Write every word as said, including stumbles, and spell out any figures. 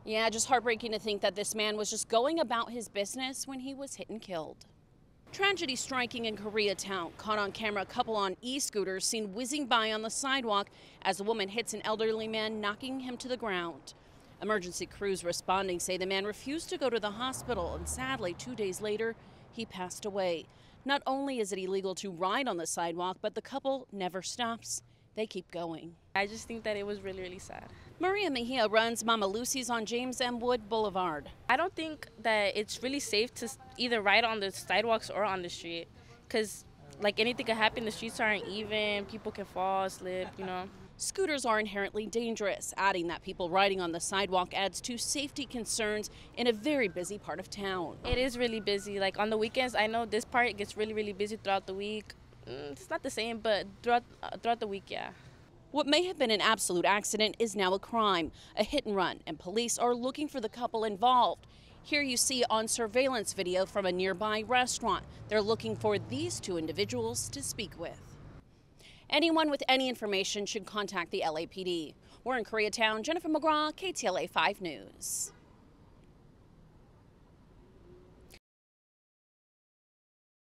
Yeah, just heartbreaking to think that this man was just going about his business when he was hit and killed. Tragedy striking in Koreatown. Caught on camera, a couple on e-scooters seen whizzing by on the sidewalk as a woman hits an elderly man, knocking him to the ground. Emergency crews responding say the man refused to go to the hospital, and sadly, two days later, he passed away. Not only is it illegal to ride on the sidewalk, but the couple never stops. They keep going. I just think that it was really, really sad. Maria Mejia runs Mama Lucy's on James M. Wood Boulevard. I don't think that it's really safe to either ride on the sidewalks or on the street, because like anything could happen. The streets aren't even, people can fall, slip, you know. Scooters are inherently dangerous, adding that people riding on the sidewalk adds to safety concerns in a very busy part of town. It is really busy. Like on the weekends, I know this part gets really, really busy throughout the week. It's not the same, but throughout, uh, throughout the week, yeah. What may have been an absolute accident is now a crime, a hit and run, and police are looking for the couple involved. Here you see on surveillance video from a nearby restaurant. They're looking for these two individuals to speak with. Anyone with any information should contact the L A P D. We're in Koreatown. Jennifer McGraw, K T L A five News.